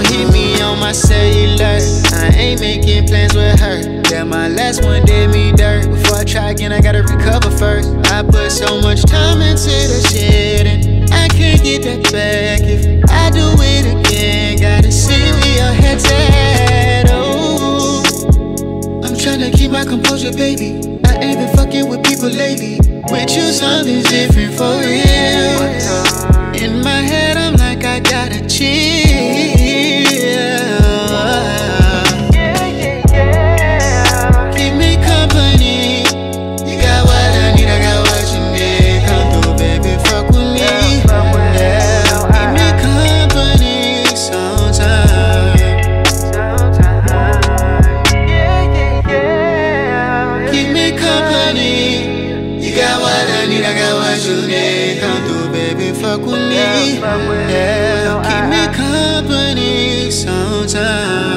don't hit me on my cellular. I ain't making plans with her. Yeah, my last one did me dirt. Before I try again, I gotta recover first. I put so much time into the shit, and I can't get that back. If I do it again, gotta see where your head's at. Oh, I'm tryna keep my composure, baby. I ain't been fucking with people lately. With you, something's different for real. In my head, I'm like, I gotta chill. Keep me company. You got what I need, I got what you need. Come through, baby, fuck with me. Keep me company sometime. Keep me company. You got what I need, I got what you need. Come through, baby, fuck with me. Yeah, keep me company sometime.